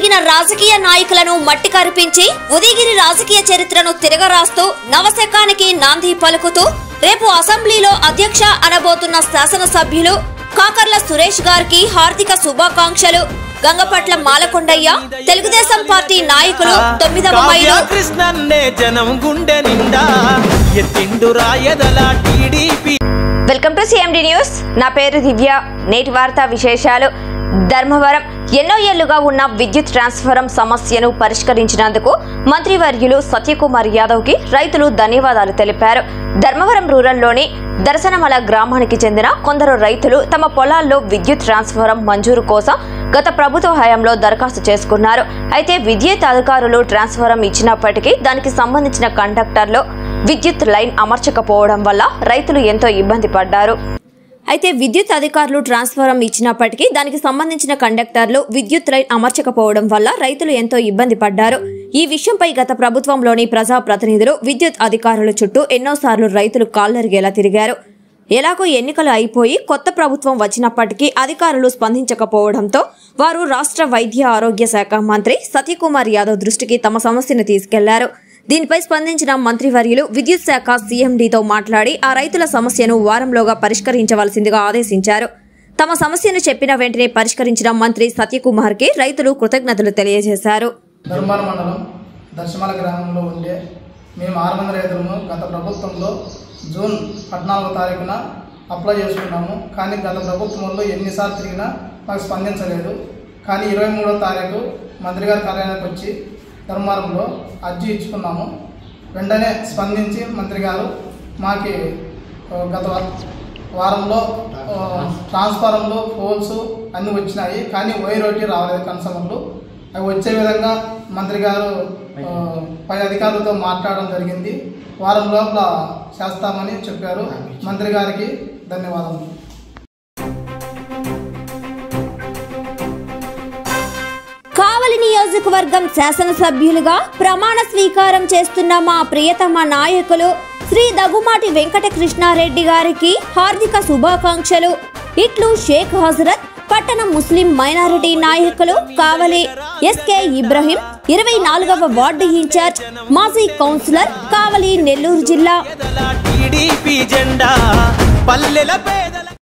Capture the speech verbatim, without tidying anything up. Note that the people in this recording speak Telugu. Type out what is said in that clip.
ఎదిగిన రాజకీయ నాయకులను మట్టి కరిపించి ఉదయగిరి రాజకీయ చరిత్రను తిరగరాస్తూ నవశకానికి నాంది పలుకుతూ రేపు అసెంబ్లీలో అధ్యక్ష అనబోతున్న శాసనసభ్యులు కాకర్ల సురేష్ గారికి హార్దిక శుభాకాంక్షలు. గంగపట్ల మాలకొండయ్య తెలుగుదేశం పార్టీ నాయకులు తొమ్మిదవ mile. Welcome to CMD news. నా పేరు దివ్య. నేటి వార్తా విశేషాలు. ధర్మవరం ఎన్నో ఏళ్లుగా ఉన్న విద్యుత్ ట్రాన్స్ఫారం సమస్యను పరిష్కరించినందుకు మంత్రివర్యులు సత్యకుమార్ యాదవ్ కి రైతులు ధన్యవాదాలు తెలిపారు. ధర్మవరం రూరల్లోని దర్శనమల గ్రామానికి చెందిన కొందరు రైతులు తమ పొలాల్లో విద్యుత్ ట్రాన్స్ఫారం మంజూరు కోసం గత ప్రభుత్వ హయాంలో దరఖాస్తు చేసుకున్నారు. అయితే విద్యుత్ అధికారులు ట్రాన్స్ఫారం ఇచ్చినప్పటికీ దానికి సంబంధించిన కండక్టర్లో విద్యుత్ లైన్ అమర్చకపోవడం వల్ల రైతులు ఎంతో ఇబ్బంది పడ్డారు. అయితే విద్యుత్ అధికారులు ట్రాన్స్ఫారం ఇచ్చినప్పటికీ దానికి సంబంధించిన కండక్టర్లు విద్యుత్ లైన్ అమర్చకపోవడం వల్ల రైతులు ఎంతో ఇబ్బంది పడ్డారు. ఈ విషయంపై గత ప్రభుత్వంలోని ప్రజా ప్రతినిధులు విద్యుత్ అధికారుల చుట్టూ ఎన్నోసార్లు రైతులు కాళ్లరిగేలా తిరిగారు. ఎలాగో ఎన్నికలు అయిపోయి కొత్త ప్రభుత్వం వచ్చినప్పటికీ అధికారులు స్పందించకపోవడంతో వారు రాష్ట్ర వైద్య ఆరోగ్య శాఖ మంత్రి సత్యకుమార్ యాదవ్ దృష్టికి తమ సమస్యను తీసుకెళ్లారు. దీనిపై స్పందించిన మంత్రివర్యులు విద్యుత్ శాఖ సీఎండీతో మాట్లాడి ఆ రైతుల సమస్యను వారంలోగా పరిష్కరించవలసిందిగా ఆదేశించారు. తమ సమస్యను చెప్పిన వెంటనే పరిష్కరించిన మంత్రి సత్యకుమార్ కి రైతులు కృతజ్ఞతలు తెలియజేశారు. ధర్మవరం మండలం దర్శమల గ్రామంలో ఉండే మేము ఆరు మంది రైతులను గత ప్రభుత్వంలో జూన్ పద్నాలుగో తారీఖున అప్లై చేసుకున్నాము. కానీ గత ప్రభుత్వంలో ఎన్నిసార్లు తిరిగినా మాకు స్పందించలేదు. కానీ ఇరవై మూడో తారీఖు మంత్రి గారి కార్యాలయానికి వచ్చి ధర్మవరంలో అర్జీ ఇచ్చుకున్నాము. వెంటనే స్పందించి మంత్రి గారు మాకి గత వారంలో ట్రాన్స్ఫారంలు పోల్స్ అన్నీ వచ్చినాయి, కానీ వైర్ ఒకటి రాలేదు. కన్సర్న్లు అవి వచ్చే విధంగా మంత్రి గారు పై అధికారులతో మాట్లాడడం జరిగింది. వారం లోపల చేస్తామని చెప్పారు. మంత్రి గారికి ధన్యవాదాలు. కావలి నియోజకవర్గం శాసనసభ్యులుగా ప్రమాణ స్వీకారం చేస్తున్న మా ప్రియతమ నాయకులు శ్రీ దగ్గుమాటి వెంకట కృష్ణారెడ్డి గారికి హార్దిక శుభాకాంక్షలు. ఇట్లు షేక్ హజరత్ పట్టణ ముస్లిం మైనారిటీ నాయకులు కావలి ఎస్కే ఇబ్రహీం, ఇరవై నాలుగవ వార్డు ఇన్ఛార్జ్, మాజీ కౌన్సిలర్, కావలి నెల్లూరు జిల్లా.